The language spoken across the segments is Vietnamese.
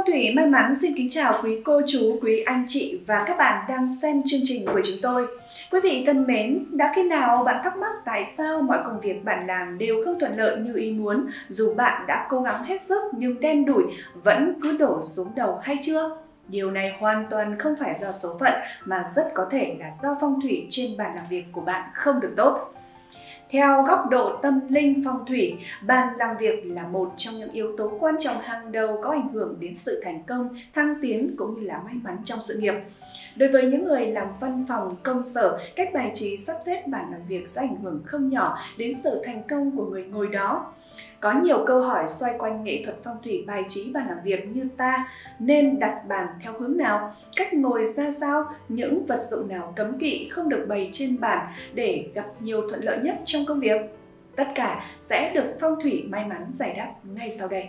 thủy may mắn xin kính chào quý cô chú, quý anh chị và các bạn đang xem chương trình của chúng tôi. Quý vị thân mến, đã khi nào bạn thắc mắc tại sao mọi công việc bạn làm đều không thuận lợi như ý muốn, dù bạn đã cố gắng hết sức nhưng đen đủi vẫn cứ đổ xuống đầu hay chưa? Điều này hoàn toàn không phải do số phận mà rất có thể là do phong thủy trên bàn làm việc của bạn không được tốt. Theo góc độ tâm linh phong thủy, bàn làm việc là một trong những yếu tố quan trọng hàng đầu có ảnh hưởng đến sự thành công, thăng tiến cũng như là may mắn trong sự nghiệp. Đối với những người làm văn phòng, công sở, cách bài trí sắp xếp bàn làm việc sẽ ảnh hưởng không nhỏ đến sự thành công của người ngồi đó. Có nhiều câu hỏi xoay quanh nghệ thuật phong thủy bài trí bàn làm việc như ta nên đặt bàn theo hướng nào, cách ngồi ra sao, những vật dụng nào cấm kỵ không được bày trên bàn để gặp nhiều thuận lợi nhất trong công việc. Tất cả sẽ được phong thủy may mắn giải đáp ngay sau đây.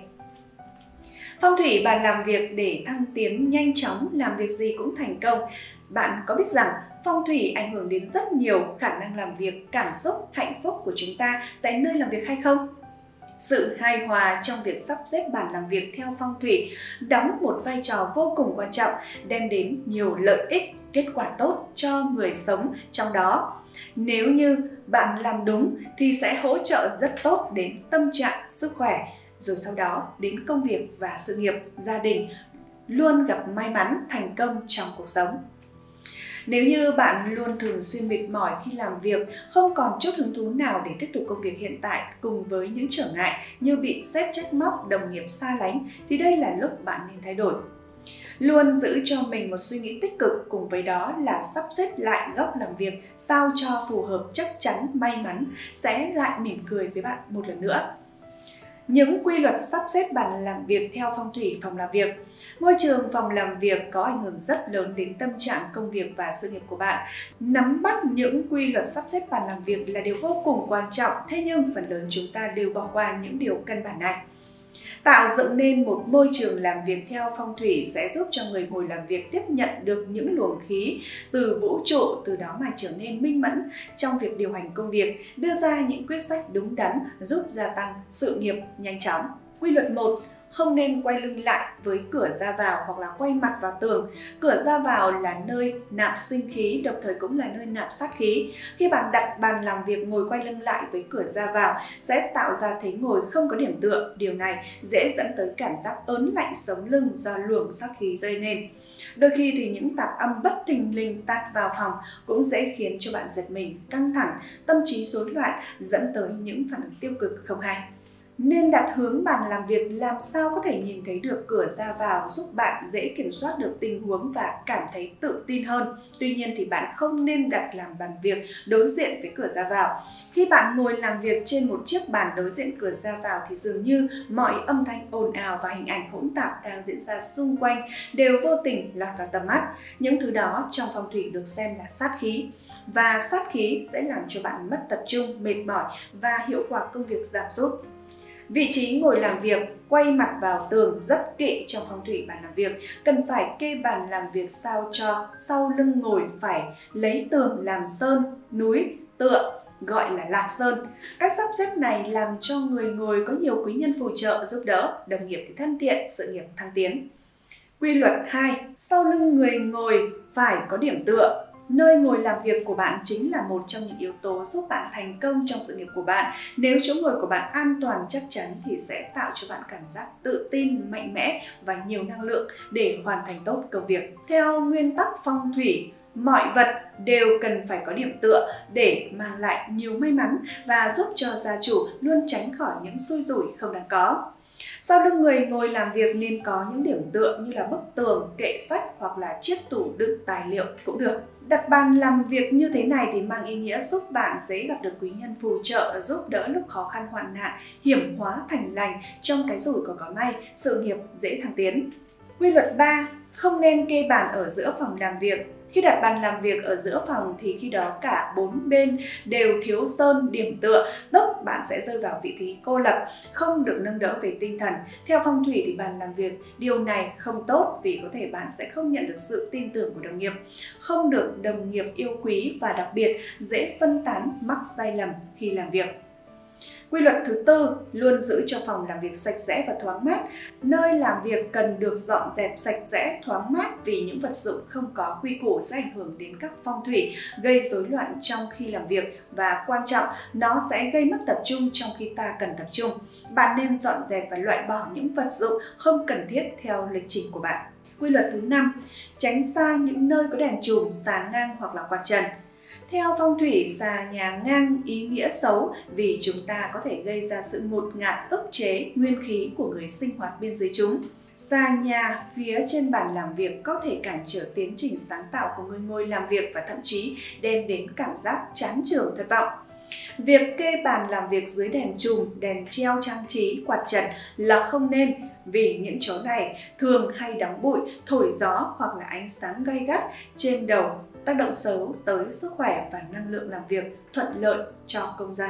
Phong thủy bàn làm việc để thăng tiến nhanh chóng, làm việc gì cũng thành công. Bạn có biết rằng phong thủy ảnh hưởng đến rất nhiều khả năng làm việc, cảm xúc, hạnh phúc của chúng ta tại nơi làm việc hay không? Sự hài hòa trong việc sắp xếp bàn làm việc theo phong thủy đóng một vai trò vô cùng quan trọng, đem đến nhiều lợi ích, kết quả tốt cho người sống trong đó. Nếu như bạn làm đúng thì sẽ hỗ trợ rất tốt đến tâm trạng, sức khỏe, rồi sau đó đến công việc và sự nghiệp, gia đình, luôn gặp may mắn, thành công trong cuộc sống. Nếu như bạn luôn thường xuyên mệt mỏi khi làm việc, không còn chút hứng thú nào để tiếp tục công việc hiện tại cùng với những trở ngại như bị sếp trách móc, đồng nghiệp xa lánh, thì đây là lúc bạn nên thay đổi. Luôn giữ cho mình một suy nghĩ tích cực, cùng với đó là sắp xếp lại góc làm việc sao cho phù hợp, chắc chắn may mắn sẽ lại mỉm cười với bạn một lần nữa. Những quy luật sắp xếp bàn làm việc theo phong thủy phòng làm việc. Môi trường phòng làm việc có ảnh hưởng rất lớn đến tâm trạng, công việc và sự nghiệp của bạn. Nắm bắt những quy luật sắp xếp bàn làm việc là điều vô cùng quan trọng, thế nhưng phần lớn chúng ta đều bỏ qua những điều căn bản này. Tạo dựng nên một môi trường làm việc theo phong thủy sẽ giúp cho người ngồi làm việc tiếp nhận được những luồng khí từ vũ trụ, từ đó mà trở nên minh mẫn trong việc điều hành công việc, đưa ra những quyết sách đúng đắn, giúp gia tăng sự nghiệp nhanh chóng. Quy luật 1. Không nên quay lưng lại với cửa ra vào hoặc là quay mặt vào tường. Cửa ra vào là nơi nạp sinh khí, đồng thời cũng là nơi nạp sát khí. Khi bạn đặt bàn làm việc ngồi quay lưng lại với cửa ra vào sẽ tạo ra thế ngồi không có điểm tựa. Điều này dễ dẫn tới cảm giác ớn lạnh sống lưng do luồng sát khí gây nên. Đôi khi thì những tạp âm bất thình lình tạt vào phòng cũng dễ khiến cho bạn giật mình, căng thẳng, tâm trí rối loạn, dẫn tới những phản ứng tiêu cực không hay. Nên đặt hướng bàn làm việc làm sao có thể nhìn thấy được cửa ra vào, giúp bạn dễ kiểm soát được tình huống và cảm thấy tự tin hơn. Tuy nhiên thì bạn không nên đặt làm bàn việc đối diện với cửa ra vào. Khi bạn ngồi làm việc trên một chiếc bàn đối diện cửa ra vào thì dường như mọi âm thanh ồn ào và hình ảnh hỗn tạp đang diễn ra xung quanh đều vô tình lọt vào tầm mắt. Những thứ đó trong phong thủy được xem là sát khí. Và sát khí sẽ làm cho bạn mất tập trung, mệt mỏi và hiệu quả công việc giảm sút. Vị trí ngồi làm việc quay mặt vào tường rất kỵ trong phong thủy bàn làm việc. Cần phải kê bàn làm việc sao cho sau lưng ngồi phải lấy tường làm sơn, núi, tựa, gọi là lạc sơn. Cách sắp xếp này làm cho người ngồi có nhiều quý nhân phù trợ giúp đỡ, đồng nghiệp thì thân thiện, sự nghiệp thăng tiến. Quy luật 2. Sau lưng người ngồi phải có điểm tựa. Nơi ngồi làm việc của bạn chính là một trong những yếu tố giúp bạn thành công trong sự nghiệp của bạn. Nếu chỗ ngồi của bạn an toàn chắc chắn thì sẽ tạo cho bạn cảm giác tự tin, mạnh mẽ và nhiều năng lượng để hoàn thành tốt công việc. Theo nguyên tắc phong thủy, mọi vật đều cần phải có điểm tựa để mang lại nhiều may mắn và giúp cho gia chủ luôn tránh khỏi những xui rủi không đáng có. Sau lưng người ngồi làm việc nên có những điểm tựa như là bức tường, kệ sách hoặc là chiếc tủ đựng tài liệu cũng được. Đặt bàn làm việc như thế này thì mang ý nghĩa giúp bạn dễ gặp được quý nhân phù trợ, giúp đỡ lúc khó khăn hoạn nạn, hiểm hóa thành lành, trong cái rủi có may, sự nghiệp dễ thăng tiến. Quy luật 3. Không nên kê bàn ở giữa phòng làm việc. Khi đặt bàn làm việc ở giữa phòng thì khi đó cả bốn bên đều thiếu sơn, điểm tựa, tức bạn sẽ rơi vào vị trí cô lập, không được nâng đỡ về tinh thần. Theo phong thủy thì bàn làm việc điều này không tốt vì có thể bạn sẽ không nhận được sự tin tưởng của đồng nghiệp, không được đồng nghiệp yêu quý và đặc biệt dễ phân tán, mắc sai lầm khi làm việc. Quy luật thứ tư, luôn giữ cho phòng làm việc sạch sẽ và thoáng mát. Nơi làm việc cần được dọn dẹp sạch sẽ, thoáng mát vì những vật dụng không có quy củ sẽ ảnh hưởng đến các phong thủy, gây rối loạn trong khi làm việc và quan trọng, nó sẽ gây mất tập trung trong khi ta cần tập trung. Bạn nên dọn dẹp và loại bỏ những vật dụng không cần thiết theo lịch trình của bạn. Quy luật thứ 5, tránh xa những nơi có đèn chùm, xà ngang hoặc là quạt trần. Theo phong thủy, xà nhà ngang ý nghĩa xấu vì chúng ta có thể gây ra sự ngột ngạt, ức chế nguyên khí của người sinh hoạt bên dưới chúng. Xà nhà phía trên bàn làm việc có thể cản trở tiến trình sáng tạo của người ngồi làm việc và thậm chí đem đến cảm giác chán chường thất vọng. Việc kê bàn làm việc dưới đèn chùm, đèn treo trang trí, quạt trần là không nên vì những chỗ này thường hay đóng bụi, thổi gió hoặc là ánh sáng gay gắt trên đầu, tác động xấu tới sức khỏe và năng lượng làm việc thuận lợi cho công dân.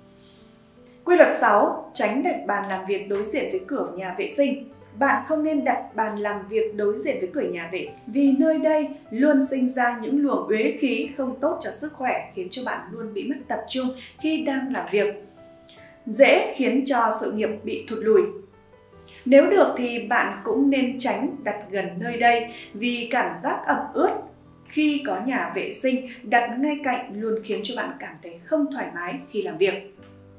Quy luật 6. Tránh đặt bàn làm việc đối diện với cửa nhà vệ sinh. Bạn không nên đặt bàn làm việc đối diện với cửa nhà vệ sinh vì nơi đây luôn sinh ra những luồng uế khí không tốt cho sức khỏe, khiến cho bạn luôn bị mất tập trung khi đang làm việc, dễ khiến cho sự nghiệp bị thụt lùi. Nếu được thì bạn cũng nên tránh đặt gần nơi đây vì cảm giác ẩm ướt khi có nhà vệ sinh đặt ngay cạnh luôn khiến cho bạn cảm thấy không thoải mái khi làm việc.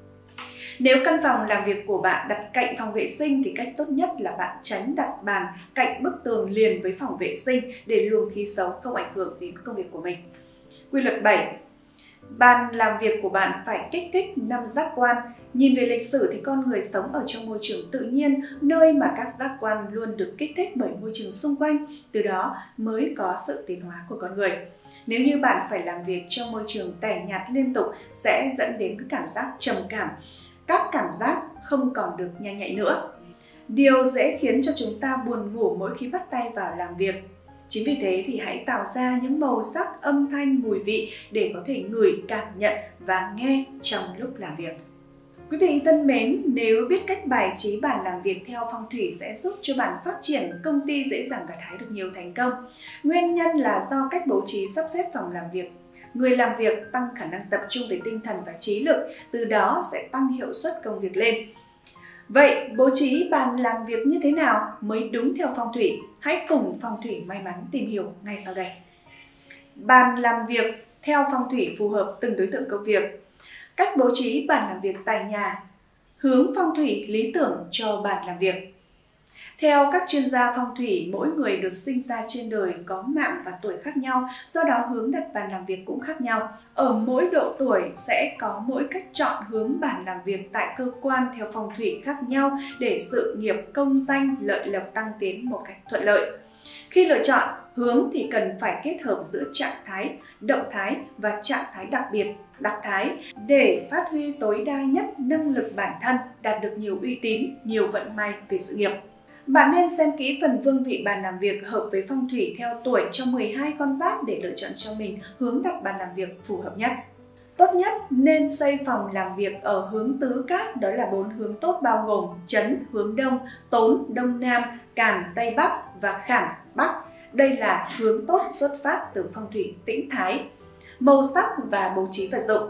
Nếu căn phòng làm việc của bạn đặt cạnh phòng vệ sinh thì cách tốt nhất là bạn tránh đặt bàn cạnh bức tường liền với phòng vệ sinh để luồng khí xấu không ảnh hưởng đến công việc của mình. Quy luật 7. Bàn làm việc của bạn phải kích thích 5 giác quan. Nhìn về lịch sử thì con người sống ở trong môi trường tự nhiên, nơi mà các giác quan luôn được kích thích bởi môi trường xung quanh, từ đó mới có sự tiến hóa của con người. Nếu như bạn phải làm việc trong môi trường tẻ nhạt liên tục sẽ dẫn đến cảm giác trầm cảm, các cảm giác không còn được nhanh nhạy nữa. Điều dễ khiến cho chúng ta buồn ngủ mỗi khi bắt tay vào làm việc. Chính vì thế thì hãy tạo ra những màu sắc, âm thanh, mùi vị để có thể ngửi, cảm nhận và nghe trong lúc làm việc. Quý vị thân mến, nếu biết cách bài trí bàn làm việc theo phong thủy sẽ giúp cho bạn phát triển, công ty dễ dàng gặt hái được nhiều thành công. Nguyên nhân là do cách bố trí sắp xếp phòng làm việc. Người làm việc tăng khả năng tập trung về tinh thần và trí lực, từ đó sẽ tăng hiệu suất công việc lên. Vậy bố trí bàn làm việc như thế nào mới đúng theo phong thủy? Hãy cùng Phong thủy may mắn tìm hiểu ngay sau đây. Bàn làm việc theo phong thủy phù hợp từng đối tượng công việc. Cách bố trí bàn làm việc tại nhà. Hướng phong thủy lý tưởng cho bàn làm việc. Theo các chuyên gia phong thủy, mỗi người được sinh ra trên đời có mạng và tuổi khác nhau, do đó hướng đặt bàn làm việc cũng khác nhau. Ở mỗi độ tuổi sẽ có mỗi cách chọn hướng bàn làm việc tại cơ quan theo phong thủy khác nhau để sự nghiệp, công danh, lợi lộc tăng tiến một cách thuận lợi. Khi lựa chọn hướng thì cần phải kết hợp giữa trạng thái, động thái và trạng thái đặc thái để phát huy tối đa nhất năng lực bản thân, đạt được nhiều uy tín, nhiều vận may về sự nghiệp. Bạn nên xem kỹ phần vương vị bàn làm việc hợp với phong thủy theo tuổi trong 12 con giáp để lựa chọn cho mình hướng đặt bàn làm việc phù hợp nhất. Tốt nhất nên xây phòng làm việc ở hướng tứ cát, đó là 4 hướng tốt bao gồm Chấn hướng Đông, Tốn Đông Nam, Càn Tây Bắc và Khảm Bắc. Đây là hướng tốt xuất phát từ phong thủy tĩnh thái. Màu sắc và bố trí vật dụng.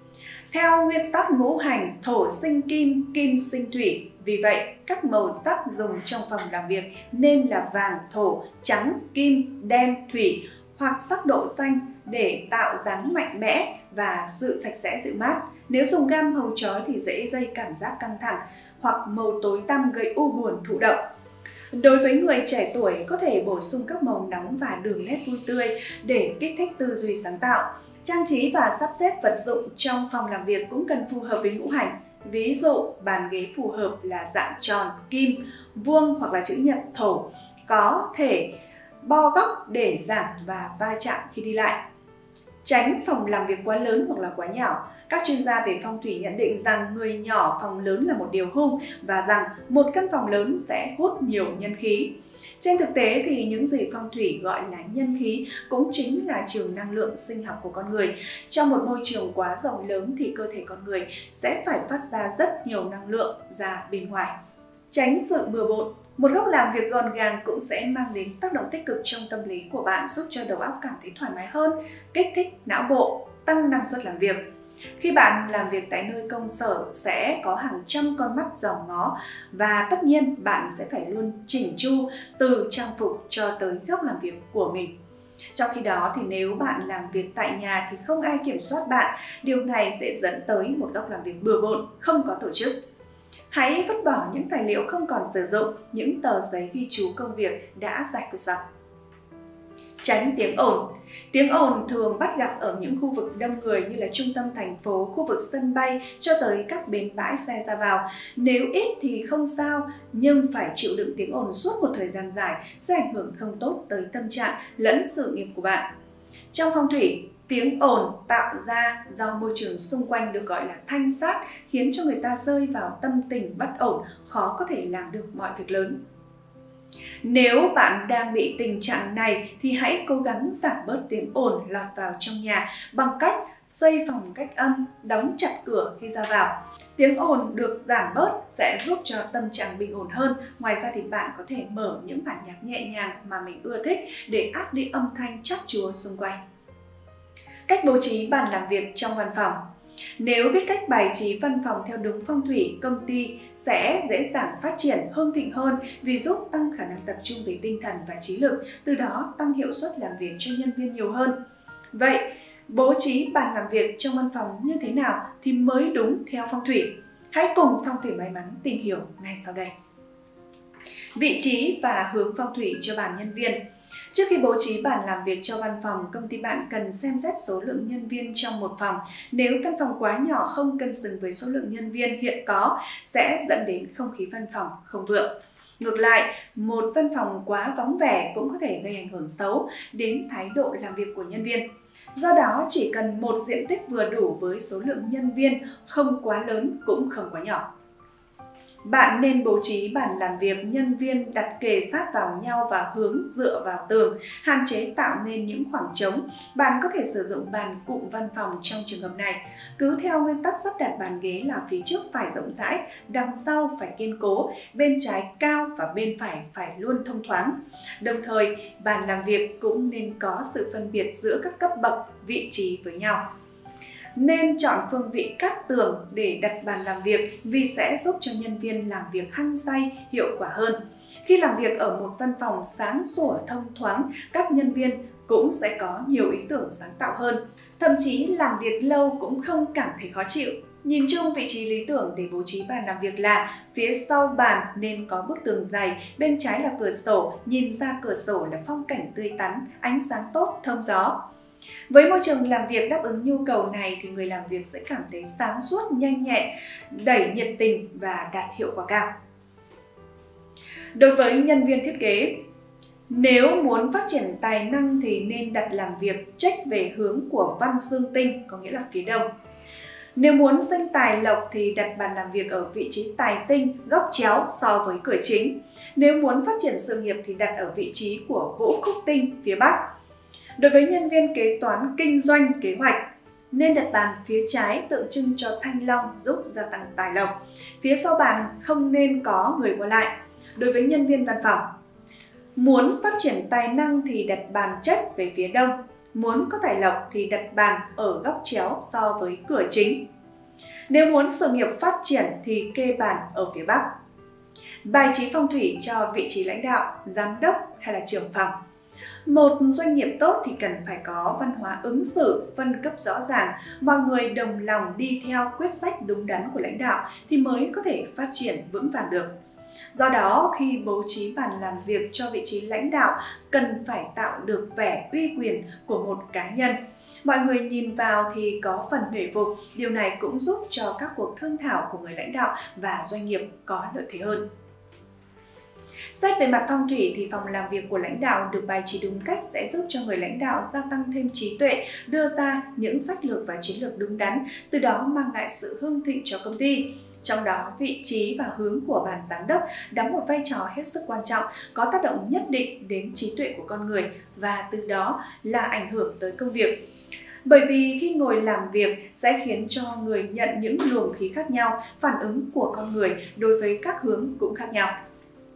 Theo nguyên tắc ngũ hành, thổ sinh kim, kim sinh thủy. Vì vậy, các màu sắc dùng trong phòng làm việc nên là vàng, thổ, trắng, kim, đen, thủy hoặc sắc độ xanh để tạo dáng mạnh mẽ và sự sạch sẽ dịu mát. Nếu dùng gam màu chói thì dễ gây cảm giác căng thẳng hoặc màu tối tăm gây u buồn thụ động. Đối với người trẻ tuổi, có thể bổ sung các màu nóng và đường nét vui tươi để kích thích tư duy sáng tạo. Trang trí và sắp xếp vật dụng trong phòng làm việc cũng cần phù hợp với ngũ hành. Ví dụ, bàn ghế phù hợp là dạng tròn, kim, vuông hoặc là chữ nhật, thổ, có thể bo góc để giảm và va chạm khi đi lại. Tránh phòng làm việc quá lớn hoặc là quá nhỏ. Các chuyên gia về phong thủy nhận định rằng người nhỏ phòng lớn là một điều hung và rằng một căn phòng lớn sẽ hút nhiều nhân khí. Trên thực tế thì những gì phong thủy gọi là nhân khí cũng chính là trường năng lượng sinh học của con người. Trong một môi trường quá rộng lớn thì cơ thể con người sẽ phải phát ra rất nhiều năng lượng ra bên ngoài. Tránh sự bừa bộn. Một góc làm việc gọn gàng cũng sẽ mang đến tác động tích cực trong tâm lý của bạn, giúp cho đầu óc cảm thấy thoải mái hơn, kích thích não bộ, tăng năng suất làm việc. Khi bạn làm việc tại nơi công sở sẽ có hàng trăm con mắt dòm ngó và tất nhiên bạn sẽ phải luôn chỉnh chu từ trang phục cho tới góc làm việc của mình. Trong khi đó thì nếu bạn làm việc tại nhà thì không ai kiểm soát bạn, điều này sẽ dẫn tới một góc làm việc bừa bộn, không có tổ chức. Hãy vứt bỏ những tài liệu không còn sử dụng, những tờ giấy ghi chú công việc đã giải quyết xong. Tránh tiếng ồn. Tiếng ồn thường bắt gặp ở những khu vực đông người như là trung tâm thành phố, khu vực sân bay cho tới các bến bãi xe ra vào. Nếu ít thì không sao, nhưng phải chịu đựng tiếng ồn suốt một thời gian dài sẽ ảnh hưởng không tốt tới tâm trạng lẫn sự nghiệp của bạn. Trong phong thủy, tiếng ồn tạo ra do môi trường xung quanh được gọi là thanh sát, khiến cho người ta rơi vào tâm tình bất ổn, khó có thể làm được mọi việc lớn. Nếu bạn đang bị tình trạng này thì hãy cố gắng giảm bớt tiếng ồn lọt vào trong nhà bằng cách xây phòng cách âm, đóng chặt cửa khi ra vào. Tiếng ồn được giảm bớt sẽ giúp cho tâm trạng bình ổn hơn. Ngoài ra thì bạn có thể mở những bản nhạc nhẹ nhàng mà mình ưa thích để át đi âm thanh chát chúa xung quanh. Cách bố trí bàn làm việc trong văn phòng. Nếu biết cách bài trí văn phòng theo đúng phong thủy, công ty sẽ dễ dàng phát triển, hưng thịnh hơn vì giúp tăng khả năng tập trung về tinh thần và trí lực, từ đó tăng hiệu suất làm việc cho nhân viên nhiều hơn. Vậy, bố trí bàn làm việc trong văn phòng như thế nào thì mới đúng theo phong thủy? Hãy cùng Phong thủy may mắn tìm hiểu ngay sau đây. Vị trí và hướng phong thủy cho bàn nhân viên. Trước khi bố trí bàn làm việc cho văn phòng, công ty bạn cần xem xét số lượng nhân viên trong một phòng. Nếu căn phòng quá nhỏ không cân xứng với số lượng nhân viên hiện có sẽ dẫn đến không khí văn phòng không vượng. Ngược lại, một văn phòng quá vắng vẻ cũng có thể gây ảnh hưởng xấu đến thái độ làm việc của nhân viên. Do đó, chỉ cần một diện tích vừa đủ với số lượng nhân viên, không quá lớn cũng không quá nhỏ. Bạn nên bố trí bàn làm việc nhân viên đặt kề sát vào nhau và hướng dựa vào tường, hạn chế tạo nên những khoảng trống. Bạn có thể sử dụng bàn cụm văn phòng trong trường hợp này. Cứ theo nguyên tắc sắp đặt bàn ghế là phía trước phải rộng rãi, đằng sau phải kiên cố, bên trái cao và bên phải luôn thông thoáng. Đồng thời, bàn làm việc cũng nên có sự phân biệt giữa các cấp bậc, vị trí với nhau. Nên chọn phương vị cát tường để đặt bàn làm việc vì sẽ giúp cho nhân viên làm việc hăng say, hiệu quả hơn. Khi làm việc ở một văn phòng sáng sủa thông thoáng, các nhân viên cũng sẽ có nhiều ý tưởng sáng tạo hơn. Thậm chí làm việc lâu cũng không cảm thấy khó chịu. Nhìn chung, vị trí lý tưởng để bố trí bàn làm việc là phía sau bàn nên có bức tường dày, bên trái là cửa sổ, nhìn ra cửa sổ là phong cảnh tươi tắn, ánh sáng tốt, thông gió. Với môi trường làm việc đáp ứng nhu cầu này thì người làm việc sẽ cảm thấy sáng suốt, nhanh nhẹn, đẩy nhiệt tình và đạt hiệu quả cao. Đối với nhân viên thiết kế, nếu muốn phát triển tài năng thì nên đặt làm việc check về hướng của văn xương tinh, có nghĩa là phía đông. Nếu muốn sinh tài lộc thì đặt bàn làm việc ở vị trí tài tinh, góc chéo so với cửa chính. Nếu muốn phát triển sự nghiệp thì đặt ở vị trí của vũ khúc tinh, phía bắc. Đối với nhân viên kế toán, kinh doanh, kế hoạch, nên đặt bàn phía trái tượng trưng cho thanh long giúp gia tăng tài lộc. Phía sau bàn không nên có người qua lại. Đối với nhân viên văn phòng, muốn phát triển tài năng thì đặt bàn check về phía đông. Muốn có tài lộc thì đặt bàn ở góc chéo so với cửa chính. Nếu muốn sự nghiệp phát triển thì kê bàn ở phía bắc. Bài trí phong thủy cho vị trí lãnh đạo, giám đốc hay là trưởng phòng. Một doanh nghiệp tốt thì cần phải có văn hóa ứng xử, phân cấp rõ ràng, mọi người đồng lòng đi theo quyết sách đúng đắn của lãnh đạo thì mới có thể phát triển vững vàng được. Do đó, khi bố trí bàn làm việc cho vị trí lãnh đạo cần phải tạo được vẻ uy quyền của một cá nhân. Mọi người nhìn vào thì có phần nể phục, điều này cũng giúp cho các cuộc thương thảo của người lãnh đạo và doanh nghiệp có lợi thế hơn. Xét về mặt phong thủy thì phòng làm việc của lãnh đạo được bài trí đúng cách sẽ giúp cho người lãnh đạo gia tăng thêm trí tuệ, đưa ra những sách lược và chiến lược đúng đắn, từ đó mang lại sự hưng thịnh cho công ty. Trong đó, vị trí và hướng của bàn giám đốc đóng một vai trò hết sức quan trọng, có tác động nhất định đến trí tuệ của con người và từ đó là ảnh hưởng tới công việc. Bởi vì khi ngồi làm việc sẽ khiến cho người nhận những luồng khí khác nhau, phản ứng của con người đối với các hướng cũng khác nhau.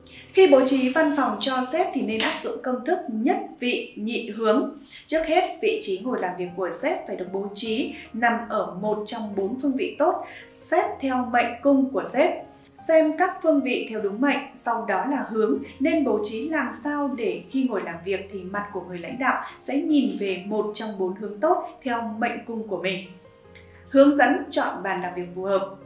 Khi bố trí văn phòng cho sếp thì nên áp dụng công thức nhất vị nhị hướng. Trước hết, vị trí ngồi làm việc của sếp phải được bố trí nằm ở một trong 4 phương vị tốt, xếp theo mệnh cung của sếp. Xem các phương vị theo đúng mệnh, sau đó là hướng nên bố trí làm sao để khi ngồi làm việc thì mặt của người lãnh đạo sẽ nhìn về một trong 4 hướng tốt theo mệnh cung của mình. Hướng dẫn chọn bàn làm việc phù hợp.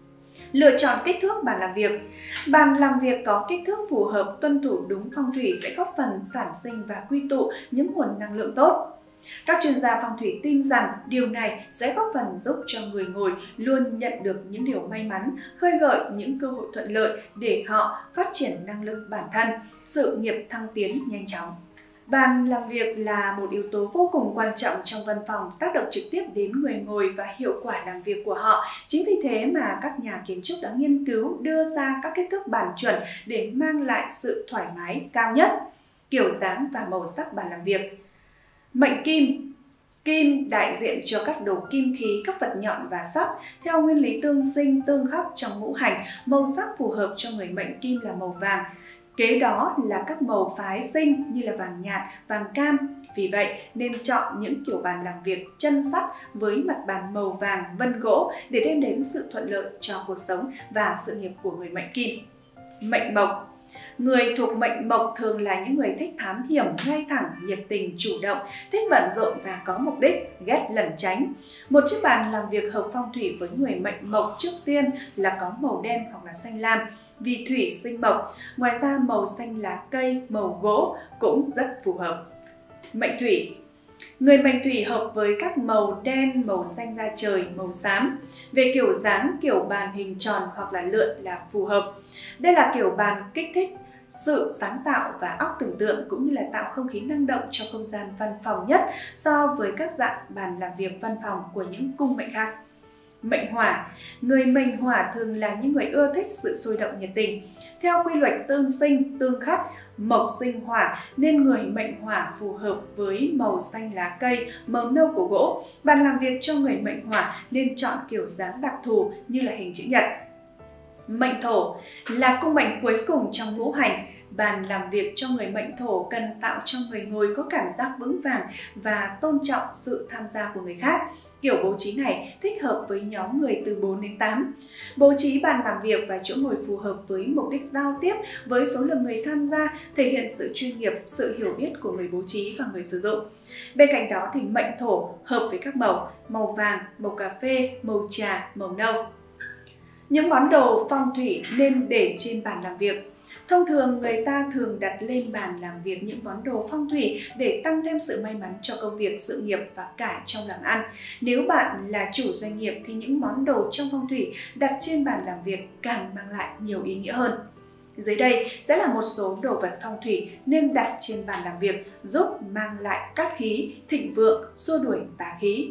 Lựa chọn kích thước bàn làm việc. Bàn làm việc có kích thước phù hợp, tuân thủ đúng phong thủy sẽ góp phần sản sinh và quy tụ những nguồn năng lượng tốt. Các chuyên gia phong thủy tin rằng điều này sẽ góp phần giúp cho người ngồi luôn nhận được những điều may mắn, khơi gợi những cơ hội thuận lợi để họ phát triển năng lực bản thân, sự nghiệp thăng tiến nhanh chóng. Bàn làm việc là một yếu tố vô cùng quan trọng trong văn phòng, tác động trực tiếp đến người ngồi và hiệu quả làm việc của họ. Chính vì thế mà các nhà kiến trúc đã nghiên cứu đưa ra các kích thước bàn chuẩn để mang lại sự thoải mái cao nhất. Kiểu dáng và màu sắc bàn làm việc. Mệnh kim. Kim đại diện cho các đồ kim khí, các vật nhọn và sắc. Theo nguyên lý tương sinh tương khắc trong ngũ hành, màu sắc phù hợp cho người mệnh kim là màu vàng. Kế đó là các màu phái sinh như là vàng nhạt, vàng cam. Vì vậy nên chọn những kiểu bàn làm việc chân sắt với mặt bàn màu vàng vân gỗ để đem đến sự thuận lợi cho cuộc sống và sự nghiệp của người mệnh kim. Mệnh mộc. Người thuộc mệnh mộc thường là những người thích thám hiểm, ngay thẳng, nhiệt tình, chủ động, thích bận rộn và có mục đích, ghét lẩn tránh. Một chiếc bàn làm việc hợp phong thủy với người mệnh mộc trước tiên là có màu đen hoặc là xanh lam, vì thủy sinh mộc. Ngoài ra màu xanh lá cây, màu gỗ cũng rất phù hợp. Mệnh thủy. Người mệnh thủy hợp với các màu đen, màu xanh da trời, màu xám. Về kiểu dáng, kiểu bàn hình tròn hoặc là lượn là phù hợp. Đây là kiểu bàn kích thích sự sáng tạo và óc tưởng tượng cũng như là tạo không khí năng động cho không gian văn phòng nhất so với các dạng bàn làm việc văn phòng của những cung mệnh khác. Mệnh hỏa. Người mệnh hỏa thường là những người ưa thích sự sôi động nhiệt tình. Theo quy luật tương sinh, tương khắc, mộc sinh hỏa nên người mệnh hỏa phù hợp với màu xanh lá cây, màu nâu của gỗ. Bàn làm việc cho người mệnh hỏa nên chọn kiểu dáng đặc thù như là hình chữ nhật. Mệnh thổ là cung mệnh cuối cùng trong ngũ hành. Bàn làm việc cho người mệnh thổ cần tạo cho người ngồi có cảm giác vững vàng và tôn trọng sự tham gia của người khác. Kiểu bố trí này thích hợp với nhóm người từ 4 đến 8. Bố trí bàn làm việc và chỗ ngồi phù hợp với mục đích giao tiếp với số lượng người tham gia, thể hiện sự chuyên nghiệp, sự hiểu biết của người bố trí và người sử dụng. Bên cạnh đó thì mệnh thổ hợp với các màu vàng, màu cà phê, màu trà, màu nâu. Những món đồ phong thủy nên để trên bàn làm việc. Thông thường người ta thường đặt lên bàn làm việc những món đồ phong thủy để tăng thêm sự may mắn cho công việc, sự nghiệp và cả trong làm ăn. Nếu bạn là chủ doanh nghiệp thì những món đồ trong phong thủy đặt trên bàn làm việc càng mang lại nhiều ý nghĩa hơn. Dưới đây sẽ là một số đồ vật phong thủy nên đặt trên bàn làm việc giúp mang lại cát khí, thịnh vượng, xua đuổi tà khí.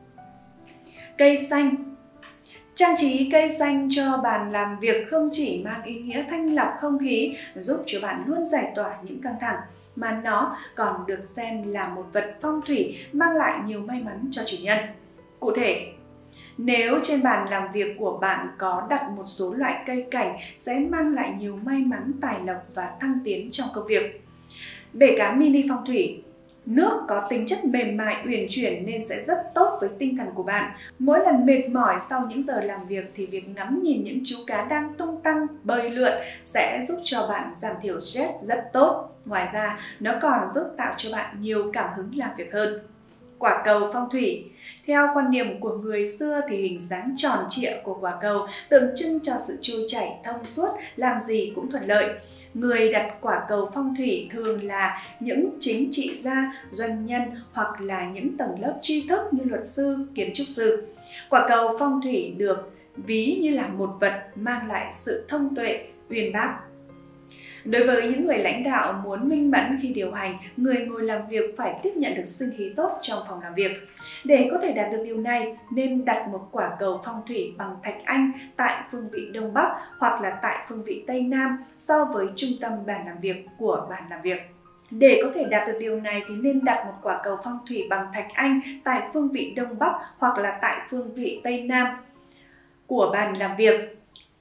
Cây xanh. Trang trí cây xanh cho bàn làm việc không chỉ mang ý nghĩa thanh lọc không khí, giúp cho bạn luôn giải tỏa những căng thẳng, mà nó còn được xem là một vật phong thủy mang lại nhiều may mắn cho chủ nhân. Cụ thể, nếu trên bàn làm việc của bạn có đặt một số loại cây cảnh sẽ mang lại nhiều may mắn, tài lộc và thăng tiến trong công việc. Bể cá mini phong thủy. Nước có tính chất mềm mại, uyển chuyển nên sẽ rất tốt với tinh thần của bạn. Mỗi lần mệt mỏi sau những giờ làm việc thì việc ngắm nhìn những chú cá đang tung tăng, bơi lượn sẽ giúp cho bạn giảm thiểu stress rất tốt. Ngoài ra, nó còn giúp tạo cho bạn nhiều cảm hứng làm việc hơn. Quả cầu phong thủy. Theo quan niệm của người xưa thì hình dáng tròn trịa của quả cầu tượng trưng cho sự trôi chảy, thông suốt, làm gì cũng thuận lợi. Người đặt quả cầu phong thủy thường là những chính trị gia, doanh nhân hoặc là những tầng lớp tri thức như luật sư, kiến trúc sư. Quả cầu phong thủy được ví như là một vật mang lại sự thông tuệ, uyên bác. Đối với những người lãnh đạo muốn minh mẫn khi điều hành, người ngồi làm việc phải tiếp nhận được sinh khí tốt trong phòng làm việc. Để có thể đạt được điều này, nên đặt một quả cầu phong thủy bằng thạch anh tại phương vị Đông Bắc hoặc là tại phương vị Tây Nam so với trung tâm bàn làm việc của bàn làm việc. Để có thể đạt được điều này thì nên đặt một quả cầu phong thủy bằng thạch anh tại phương vị Đông Bắc hoặc là tại phương vị Tây Nam của bàn làm việc.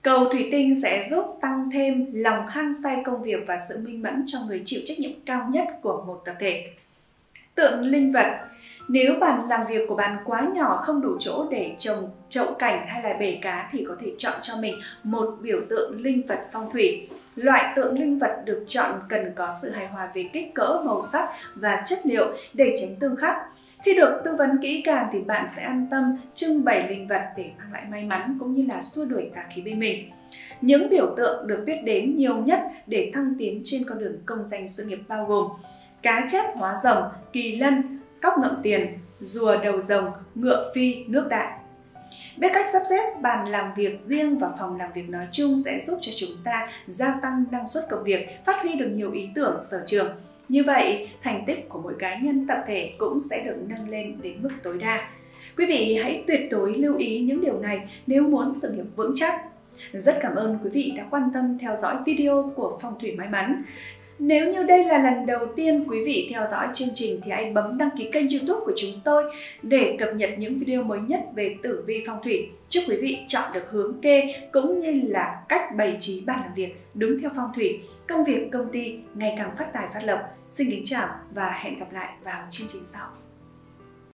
Cầu thủy tinh sẽ giúp tăng thêm lòng hăng say công việc và sự minh mẫn cho người chịu trách nhiệm cao nhất của một tập thể. Tượng linh vật. Nếu bàn làm việc của bạn quá nhỏ, không đủ chỗ để trồng chậu cảnh hay là bể cá thì có thể chọn cho mình một biểu tượng linh vật phong thủy. Loại tượng linh vật được chọn cần có sự hài hòa về kích cỡ, màu sắc và chất liệu để tránh tương khắc. Khi được tư vấn kỹ càng thì bạn sẽ an tâm trưng bày linh vật để mang lại may mắn cũng như là xua đuổi tà khí bên mình. Những biểu tượng được biết đến nhiều nhất để thăng tiến trên con đường công danh sự nghiệp bao gồm cá chép hóa rồng, kỳ lân, cóc ngậm tiền, rùa đầu rồng, ngựa phi, nước đại. Biết cách sắp xếp bàn làm việc riêng và phòng làm việc nói chung sẽ giúp cho chúng ta gia tăng năng suất công việc, phát huy được nhiều ý tưởng sở trường. Như vậy, thành tích của mỗi cá nhân tập thể cũng sẽ được nâng lên đến mức tối đa. Quý vị hãy tuyệt đối lưu ý những điều này nếu muốn sự nghiệp vững chắc. Rất cảm ơn quý vị đã quan tâm theo dõi video của Phong thủy may mắn. Nếu như đây là lần đầu tiên quý vị theo dõi chương trình thì hãy bấm đăng ký kênh YouTube của chúng tôi để cập nhật những video mới nhất về tử vi phong thủy. Chúc quý vị chọn được hướng kê cũng như là cách bày trí bàn làm việc đúng theo phong thủy, công việc công ty ngày càng phát tài phát lộc. Xin kính chào và hẹn gặp lại vào chương trình sau.